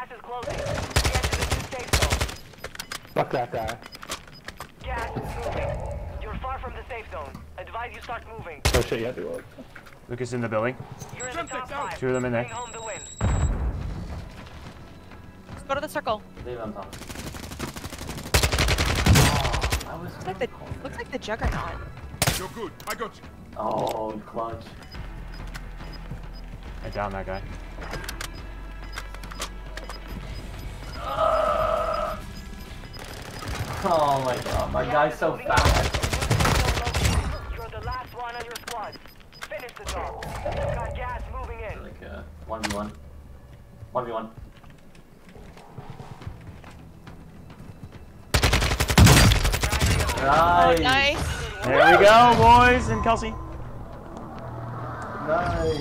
Gas is closing. We enter the new safe zone. Fuck that guy. Gas is moving. You're far from the safe zone. Advise you start moving. Oh shit, you have to go. Lucas in the building. You're in the top 5. Two of them in there. Bring home the win. Let's go to the circle. Leave on top. Oh, Looks like the juggernaut. You're good. I got you. Oh, clutch. I downed that guy. Oh my god, my guy's so fast. You're the last one on your squad. Finish the job. You've got gas moving in. Like 1v1. 1v1. Nice. Nice. There we go, boys and Kelsey. Nice.